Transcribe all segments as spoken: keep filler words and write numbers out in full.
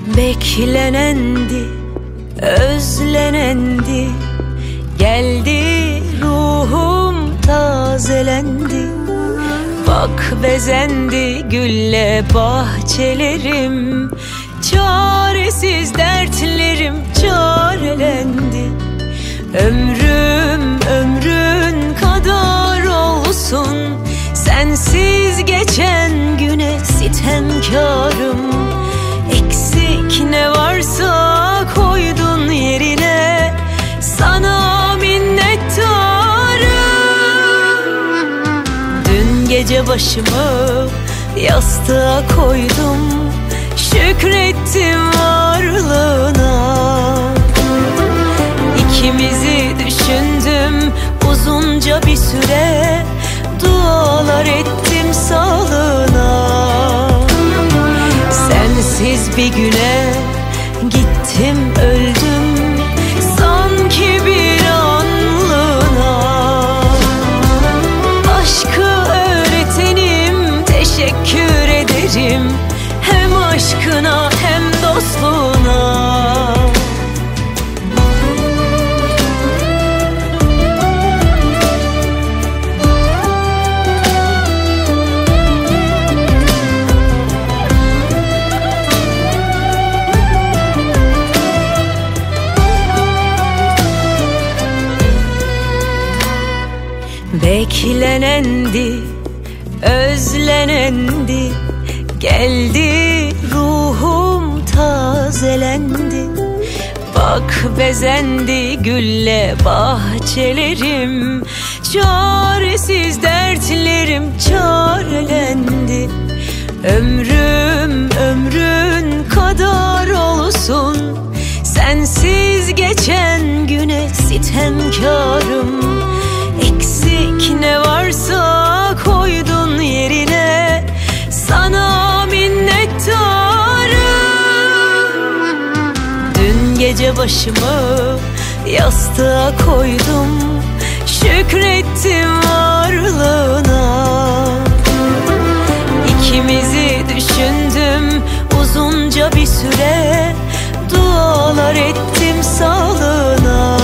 Beklenendi, özlenendi, geldi ruhum tazelendi. Bak bezendi gülle bahçelerim, çaresiz dertlerim çarelendi. Ömrüm ömrün kadar olsun, sensiz geçen güne sitemkarım. Eksik ne varsa koydun yerine, sana minnettarım. Dün gece başımı yastığa koydum, şükrettim varlığına. İkimizi düşündüm uzunca bir süre, dualar ettim sağlığına. Sensiz bir güne gittim öldüm, sanki bir anlığına. Aşkı öğretenim, teşekkür ederim, hem aşkına hem dostluğuna. Beklenendi, özlenendi, geldi ruhum tazelendi. Bak bezendi gülle bahçelerim, çaresiz dertlerim çarelendi. Ömrüm ömrün kadar olsun, sensiz geçen güne sitemkarım. Eksik ne varsa koydun yerine, sana minnettarım. Dün gece başımı yastığa koydum, şükrettim varlığına. İkimizi düşündüm uzunca bir süre, dualar ettim sağlığına.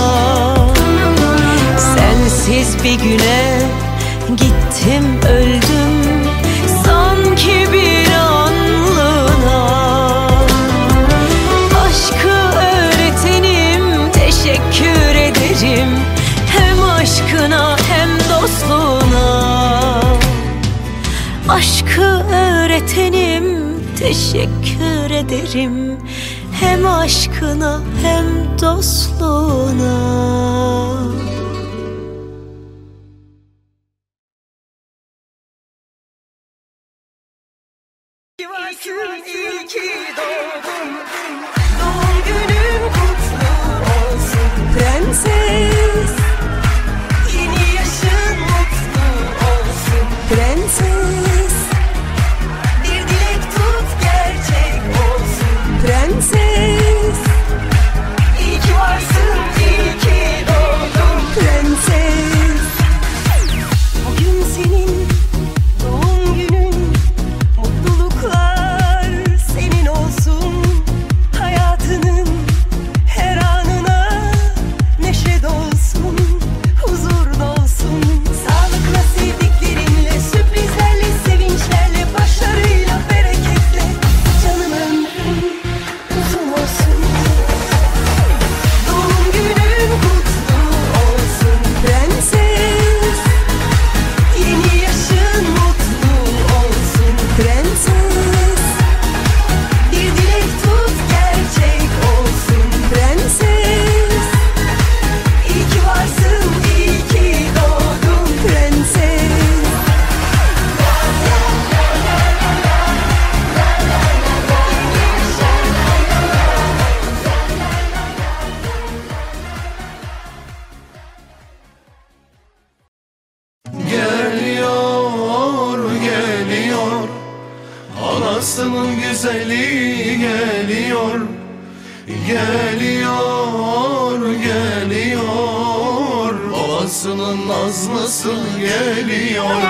Sensiz bir güne gittim öldüm, sanki bir anlığına. Aşkı öğretenim, teşekkür ederim, hem aşkına hem dostluğuna. Aşkı öğretenim, teşekkür ederim, hem aşkına hem dostluğuna. Varsın, iyi ki doğdun, doğum günün kutlu olsun prenses. Yeni yaşın mutlu olsun prenses. Bir dilek tut gerçek olsun prenses. İyi ki varsın, iyi ki doğdun prenses. Bugün senin doğum günün, mutluluklar senin olsun. Hayatının her anına neşe dolsun, huzur dolsun. Sağlıkla, sevdiklerinle, sürprizlerle, sevinçlerle, başlarıyla, bereketle. Canım ömrün uzun olsun. Doğum günün kutlu olsun prenses. Yeni yaşın mutlu olsun prenses. Bir dilek tut gerçek olsun prenses. İyi ki varsın, iyi ki doğdun prenses. Geliyor, geliyor, anasının güzeli geliyor. Geliyor, geliyor, babasının nazlısı geliyor.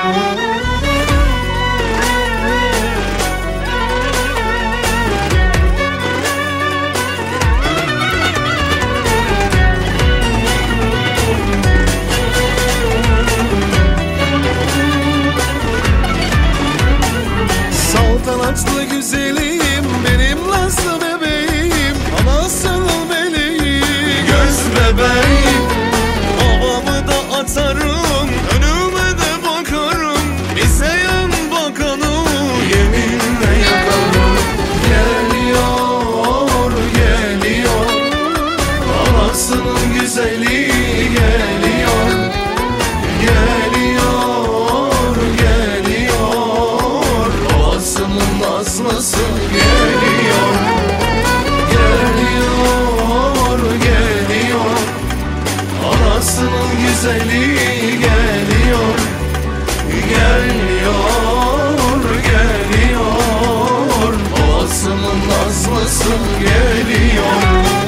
nazlısı geliyor.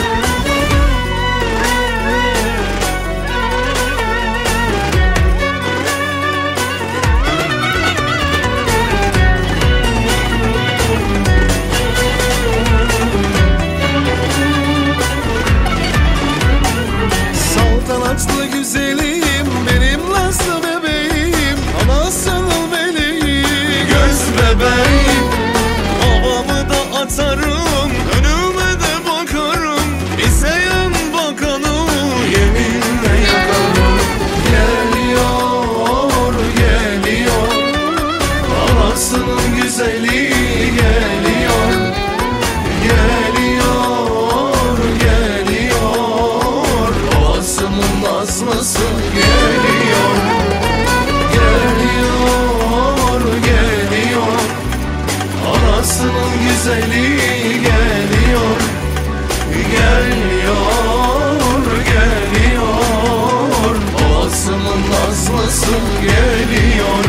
Saltanatlı güzelim, benim nasıl bebeğim, anasının meleği, Göz bebeğim, havamı da atarım, önüme de bakarım, bize yan bakalım, yeminle yakarım. Geliyor, geliyor, anasının güzeli geliyor. Geliyor, geliyor, babasının nazlısı geliyor. Geliyor, geliyor, anasının güzeli geliyor. Geliyor, geliyor, babasının nazlısı geliyor.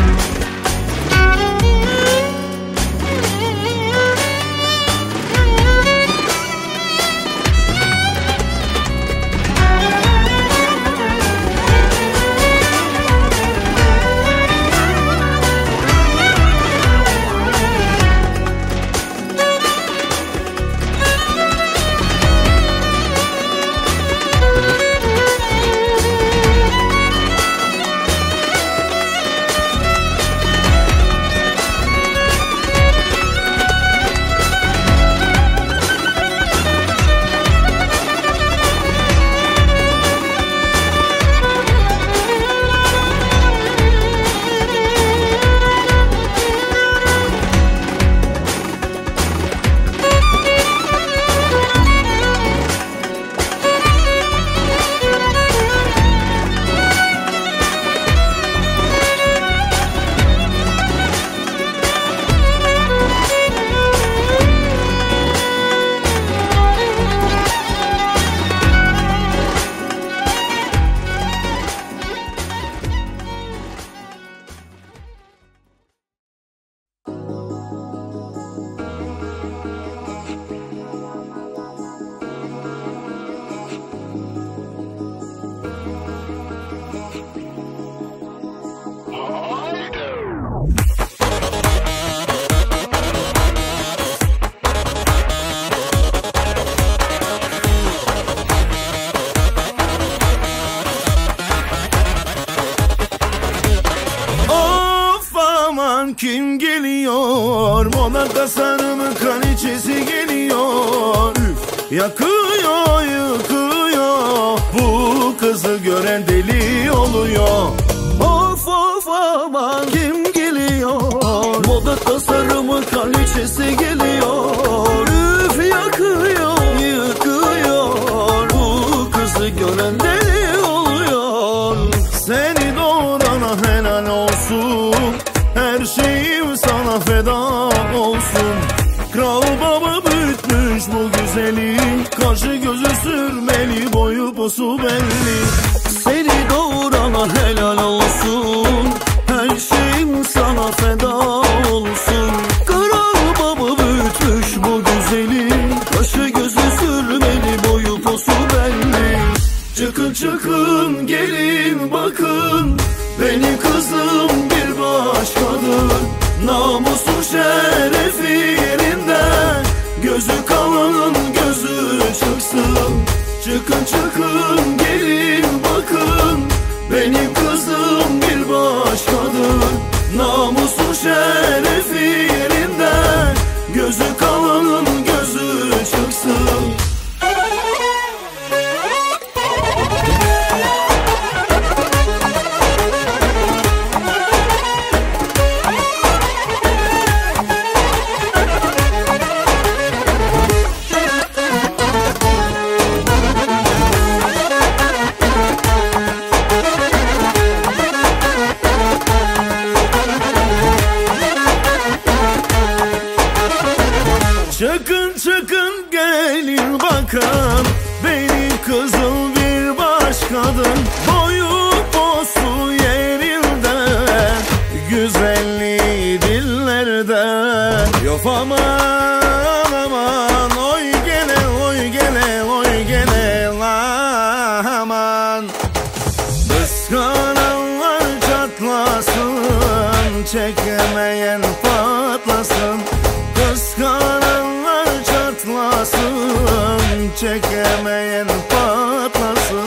Kim geliyor? Moda tasarımı kraliçesi geliyor. Üf, yakıyor, yıkıyor. Bu kızı gören deli oluyor. Of of aman kim geliyor? Moda tasarımı kraliçesi geliyor. Üf, yakıyor, yıkıyor. Bu kızı gören deli oluyor. Seni doğurana helal olsun. Her şeyim sana feda olsun. Kral baba büyütmüş bu güzeli. Kaşı gözü sürmeli, boyu posu belli. Seni doğurana helal olsun. Her şeyim sana feda olsun. Kral baba büyütmüş bu güzeli. Kaşı gözü sürmeli, boyu posu belli. Çıkın çıkın gelin bakın, benim kızım bir başkadır. Namusu şerefi yerinde, gözü kalanın gözü çıksın. Çıkın çıkın gelin bakın, benim kızım bir başkadır. Namusu şerefi yerinde, gözü kalanın gözü çıksın. Çıkın çıkın gelin bakın, benim kızım bir başkadır. Boyu posu yerinde, güzelliği dillerde. Yok aman aman çekemeyen patlasın.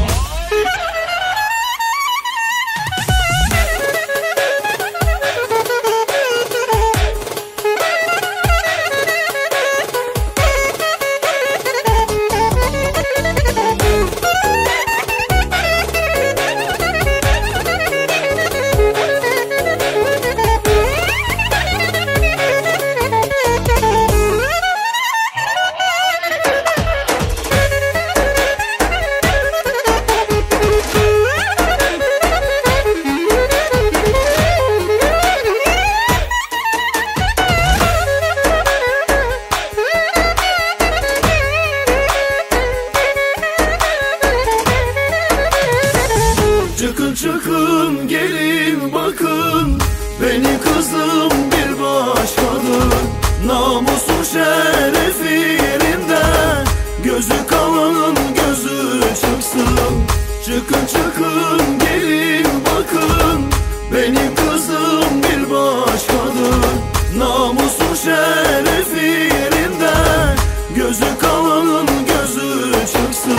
Çıkın çıkın gelin bakın, beni kızım bir başkadır. Namusu şerefi yerinde, gözü kalanın gözü çıksın. Çıkın çıkın gelin bakın, beni kızım bir başkadır. Namusu şerefi yerinde, gözü kalanın gözü çıksın.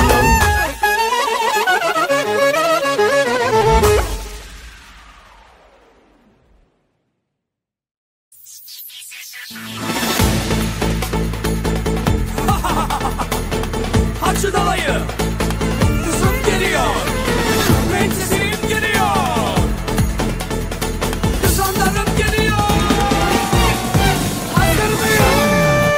Haçlı dalayı, kızım geliyor, prensesim geliyor, kızanlarım geliyor. Hazır mıyım?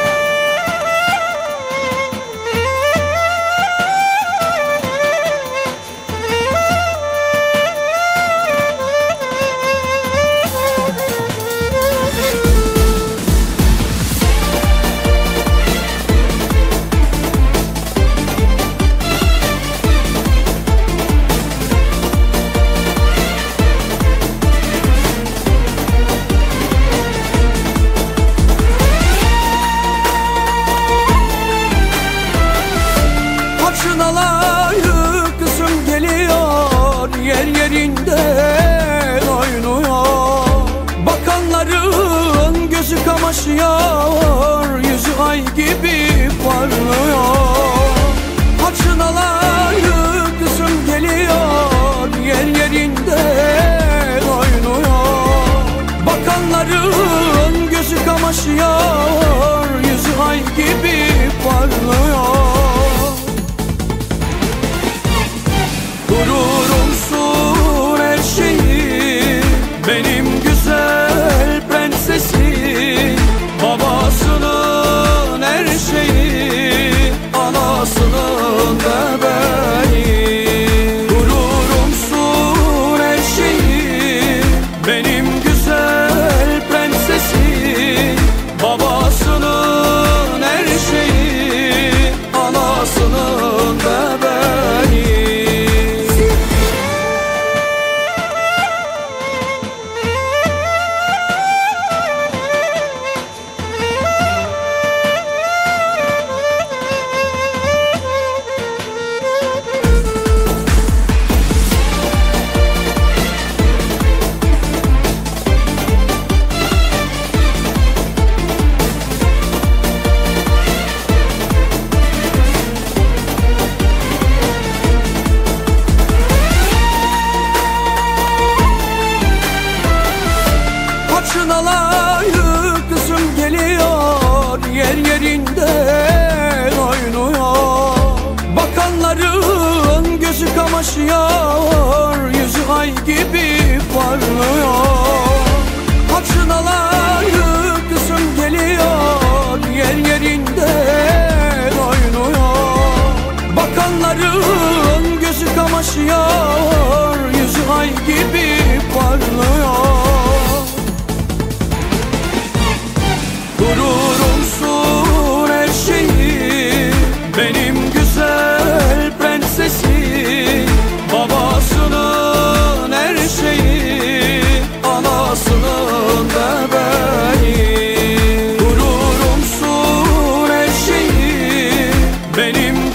Alayı kızım geliyor, yer yerinden oynuyor. Bakanların gözü kamaşıyor, yüzü ay gibi parlıyor. Haçın alayı kızım geliyor, yer yerinden oynuyor. Bakanların gözü kamaşıyor, yüzü ay gibi parlıyor. Gururumsun her şeyi, benim güzel prensesim. Babasının her şeyi, anasının bebeği. Gururumsun her şeyi, benim güzel prensesim. Babasının her şeyi, anasının bebeği. Haçın alayı kızım geliyor, yer yerinden oynuyor. Bakanların gözü kamaşıyor, yüzü ay gibi parlıyor. Haçın alayı kızım geliyor, yer yerinden oynuyor. Bakanların gözü kamaşıyor, yüzü ay gibi parlıyor. Gururumsun her şeyi, benim güzel prensesim. Babasının her şeyi, anasının bebeği. Gururumsun her şeyi, benim